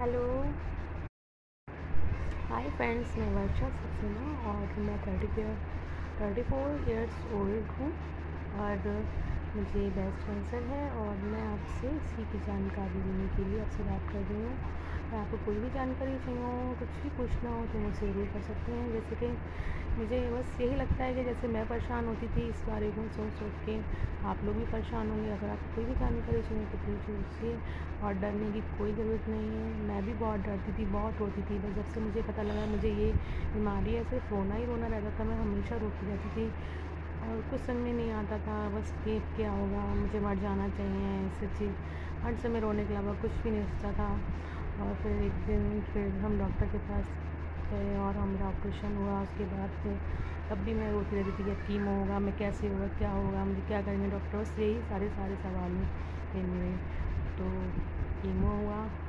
Hello. Hi friends, मैं वर्षा सक्सेना और मैं 34 इयर्स ओल्ड हूँ और मुझे ब्रेस्ट कैंसर है और मैं आपसे इसी की जानकारी लेने के लिए आपसे बात कर रही हूँ। अगर आपको कोई भी जानकारी चाहिए हो, कुछ भी पूछना हो तो मुझसे ज़रूर कर सकते हैं। जैसे कि मुझे बस यही लगता है कि जैसे मैं परेशान होती थी इस बारे में सोच के आप लोग भी परेशान होंगे। अगर आपको कोई भी जानकारी चाहिए तो प्लीज़ पूछिए और डरने की कोई ज़रूरत नहीं है। मैं भी बहुत डरती थी, बहुत रोती थी। बस जब से मुझे पता लगा मुझे ये बीमारी है, सिर्फ रोना ही रोना रहता था। मैं हमेशा रोती रहती थी और कुछ समझ में नहीं आता था। बस ये क्या होगा, मुझे मर जाना चाहिए, ऐसी चीज़ हर समय रोने के अलावा कुछ भी नहीं सोचता था। और फिर एक दिन फिर हम डॉक्टर के पास गए और हमारा ऑपरेशन हुआ। उसके बाद फिर तब भी मैं रोती रहती थी कि अब कीमो होगा, मैं कैसे होगा, क्या होगा, मुझे क्या करेंगे डॉक्टर, बस यही सारे सवाल थे मेरे। तो कीमो हुआ